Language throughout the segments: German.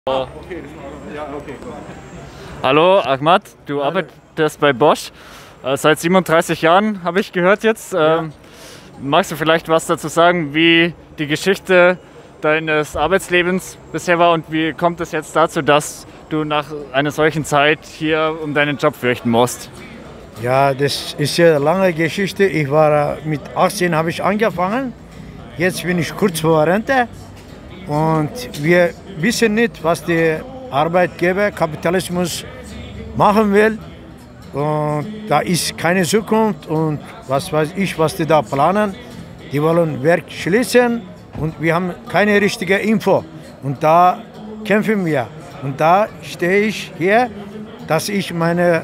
Okay, ja, okay, gut. Hallo Ahmad, du arbeitest bei Bosch seit 37 Jahren, habe ich gehört jetzt. Magst du vielleicht was dazu sagen, wie die Geschichte deines Arbeitslebens bisher war und wie kommt es jetzt dazu, dass du nach einer solchen Zeit hier um deinen Job fürchten musst? Ja, das ist ja eine lange Geschichte. Ich war mit 18 habe ich angefangen. Jetzt bin ich kurz vor Rente. Und wir wissen nicht, was der Arbeitgeber Kapitalismus machen will. Und da ist keine Zukunft und was weiß ich, was die da planen. Die wollen Werk schließen und wir haben keine richtige Info. Und da kämpfen wir. Und da stehe ich hier, dass ich meine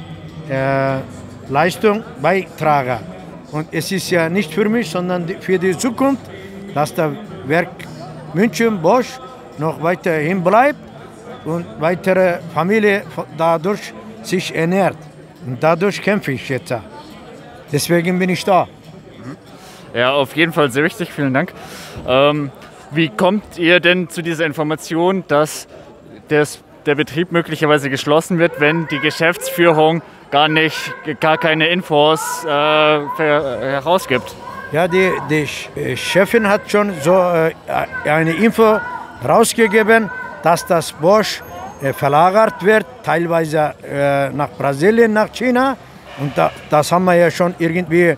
Leistung beitrage. Und es ist ja nicht für mich, sondern für die Zukunft, dass das Werk München Bosch noch weiterhin bleibt und weitere Familie dadurch sich ernährt. Und dadurch kämpfe ich jetzt. Deswegen bin ich da. Ja, auf jeden Fall sehr wichtig, vielen Dank. Wie kommt ihr denn zu dieser Information, dass der Betrieb möglicherweise geschlossen wird, wenn die Geschäftsführung gar keine Infos herausgibt? Ja, die Chefin hat schon so eine Info rausgegeben, dass das Bosch verlagert wird, teilweise nach Brasilien, nach China. Und das haben wir ja schon irgendwie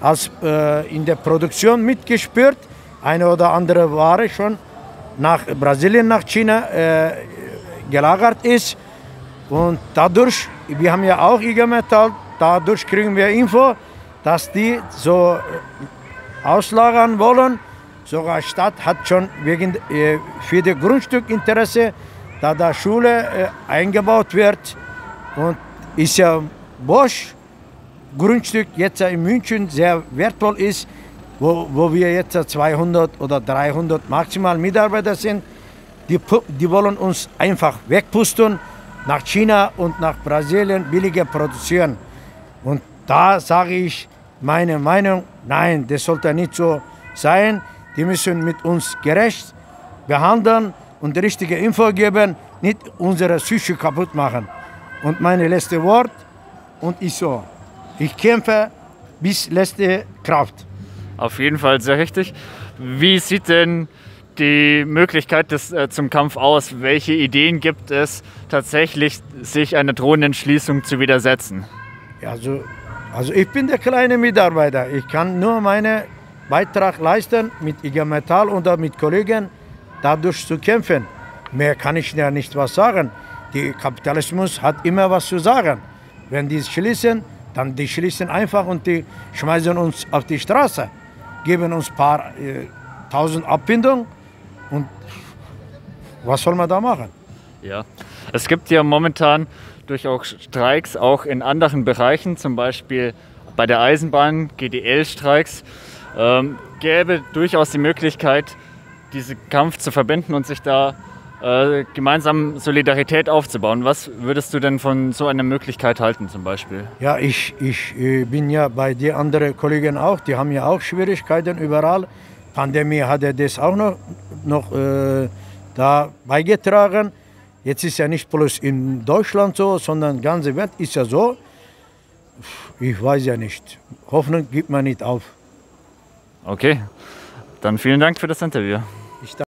in der Produktion mitgespürt. Eine oder andere Ware schon nach Brasilien, nach China gelagert ist. Und dadurch, wir haben ja auch IG Metall, dadurch kriegen wir Info, dass die so auslagern wollen. Sogar Stadt hat schon für das Grundstück Interesse, da da Schule eingebaut wird. Und ist ja Bosch Grundstück jetzt in München sehr wertvoll ist, wo wir jetzt 200 oder 300 maximal Mitarbeiter sind. Die wollen uns einfach wegpusten nach China und nach Brasilien billiger produzieren. Und da sage ich meine Meinung, nein, das sollte nicht so sein. Die müssen mit uns gerecht behandeln und die richtige Info geben, nicht unsere Psyche kaputt machen. Und meine letzte Wort, und ich so, ich kämpfe bis letzte Kraft. Auf jeden Fall sehr richtig. Wie sieht denn die Möglichkeit zum Kampf aus? Welche Ideen gibt es tatsächlich, sich einer drohenden Schließung zu widersetzen? Ja, also ich bin der kleine Mitarbeiter. Ich kann nur meinen Beitrag leisten, mit IG Metall oder mit Kollegen dadurch zu kämpfen. Mehr kann ich ja nicht was sagen. Der Kapitalismus hat immer was zu sagen. Wenn die schließen, dann die schließen einfach und die schmeißen uns auf die Straße, geben uns ein paar tausend Abfindungen und was soll man da machen? Ja, es gibt ja momentan durchaus Streiks auch in anderen Bereichen, zum Beispiel bei der Eisenbahn, GDL-Streiks. Gäbe durchaus die Möglichkeit, diesen Kampf zu verbinden und sich da gemeinsam Solidarität aufzubauen. Was würdest du denn von so einer Möglichkeit halten zum Beispiel? Ja, ich bin ja bei den anderen Kollegen auch, die haben ja auch Schwierigkeiten überall. Pandemie hat ja das auch noch da beigetragen. Jetzt ist ja nicht bloß in Deutschland so, sondern die ganze Welt ist ja so. Ich weiß ja nicht. Hoffnung gibt man nicht auf. Okay, dann vielen Dank für das Interview.